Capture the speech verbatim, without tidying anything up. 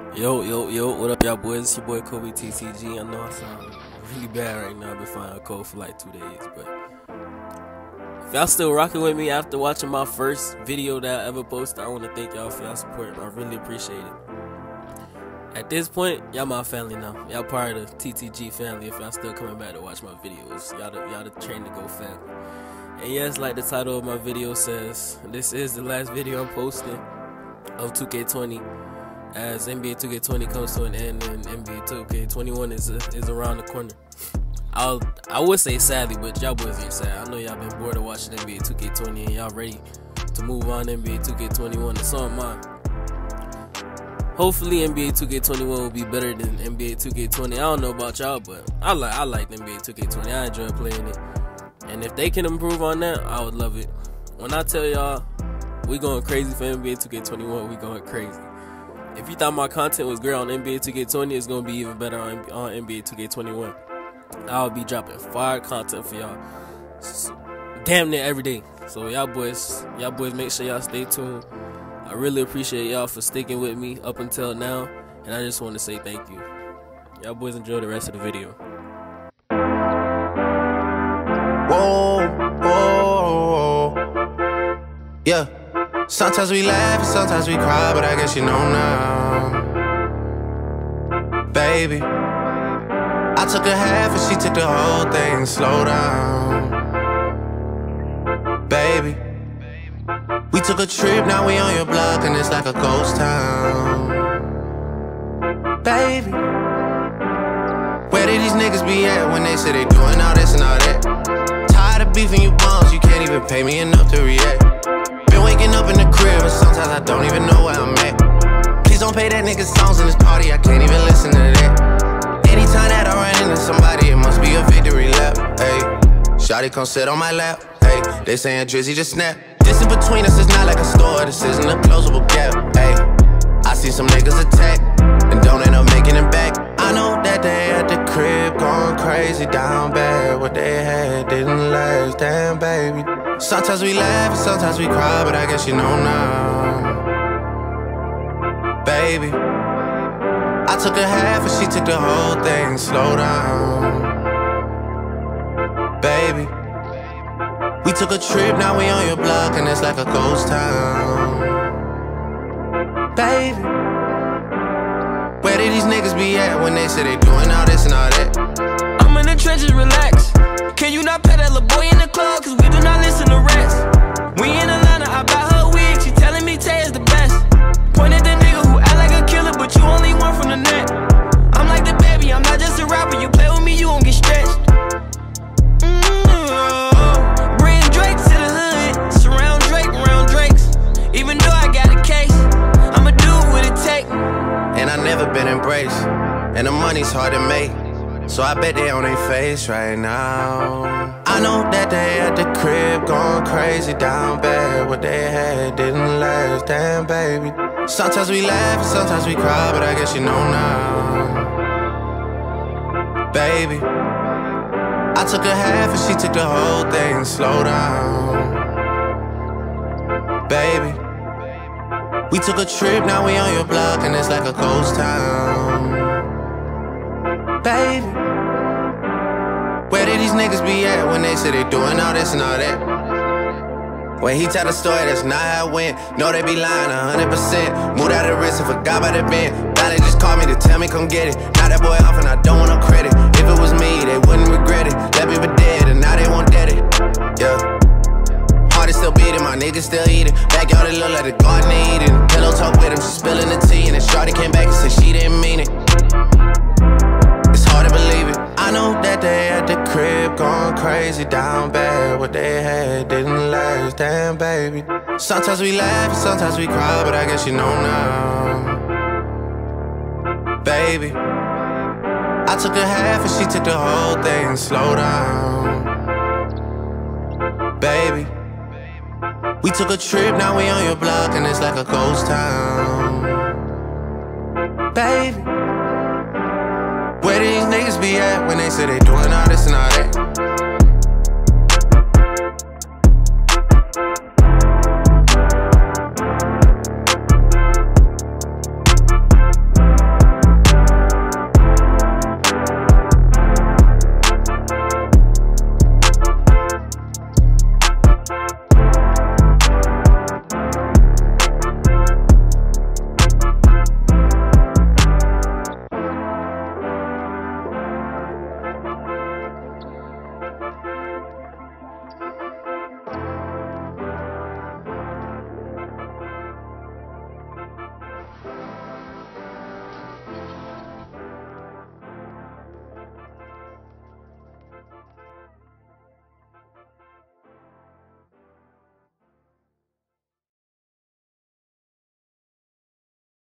Yo, yo, yo, what up, y'all boys? It's your boy Kobe T C G. I know I sound really bad right now. I've been finding a cold for like two days, but if y'all still rocking with me after watching my first video that I ever posted, I want to thank y'all for y'all support. I really appreciate it. At this point, y'all my family now. Y'all part of the T T G family if y'all still coming back to watch my videos. Y'all the, y'all the Train to Go family. And yes, like the title of my video says, this is the last video I'm posting of two K twenty. As N B A two K twenty comes to an end and N B A two K twenty-one is uh, is around the corner. I'll I would say sadly, but y'all boys ain't sad. I know y'all been bored of watching N B A two K twenty and y'all ready to move on to N B A two K twenty-one, and so am I. Hopefully N B A two K twenty-one will be better than N B A two K twenty. I don't know about y'all, but I like I like N B A two K twenty. I enjoy playing it, and if they can improve on that, I would love it. When I tell y'all we going crazy for N B A two K twenty-one, we going crazy. If you thought my content was great on N B A two K twenty, it's going to be even better on, on N B A two K twenty-one. I'll be dropping fire content for y'all damn near every day. So y'all boys, y'all boys make sure y'all stay tuned. I really appreciate y'all for sticking with me up until now, and I just want to say thank you. Y'all boys enjoy the rest of the video. Whoa, whoa, yeah. Sometimes we laugh and sometimes we cry, but I guess you know now. Baby, I took a half and she took the whole thing. Slow down. Baby, we took a trip, now we on your block and it's like a ghost town. Baby, where did these niggas be at when they say they doing all this and all that? Tired of beefing you bums, you can't even pay me enough to react. Been waking up in the crib and sometimes I don't even know where I'm at. Please don't play that nigga songs in this party, I can't even listen to that. Anytime that I run into somebody, it must be a victory lap. Ayy, shawty come sit on my lap. Ayy, they saying Drizzy just snap. This in between us is not like a store, this isn't a closable gap. Ayy, I see some niggas attack and don't end up making it back. I know that they at the crib going crazy down bad. What they had didn't last, damn baby. Sometimes we laugh and sometimes we cry, but I guess you know now. Baby, I took a half and she took the whole thing. Slow down. Baby, we took a trip, now we on your block and it's like a ghost town. Baby, where did these niggas be at when they say they doing all this and all that? I'm in the trenches, relax. Can you not pet that little boy in the club? Cause we do not listen to rest. We in Atlanta, I buy her wig, she telling me Tay is the best. Point at the nigga who act like a killer, but you only one from the net. I'm like the baby, I'm not just a rapper. You play with me, you gon' get stretched. Mm-hmm. Bring Drake to the hood, surround Drake around Drakes. Even though I got a case, I'ma do what it take. And I never been embraced, and the money's hard to make, so I bet they on their face right now. I know that they at the crib going crazy down bad. What they had didn't last, damn baby. Sometimes we laugh and sometimes we cry, but I guess you know now. Baby, I took a half and she took the whole thing. Slow down. Baby, we took a trip, now we on your block and it's like a ghost town. Baby, where did these niggas be at when they say they doing all this and all that? When he tell the story, that's not how it went. No, they be lying a hundred percent. Moved out of the wrist and forgot about the bend. Now they just called me to tell me come get it. Now that boy off and I don't want no credit. If it was me, they wouldn't regret it. Left me for dead and now they won't dead it. Yeah. Heart is still beating, my niggas still eating. Backyard it look like the garden they eating. Pillow talk with him, she spilling the tea. And then shawty came back and said she didn't mean it. It's hard to believe it. I know that they at the crib going crazy down bad. What they had didn't last, damn baby. Sometimes we laugh and sometimes we cry, but I guess you know now. Baby, I took a half and she took the whole thing. Slow down. Baby, we took a trip, now we on your block and it's like a ghost town. Baby, where did these niggas be at when they say they doing all this and all that?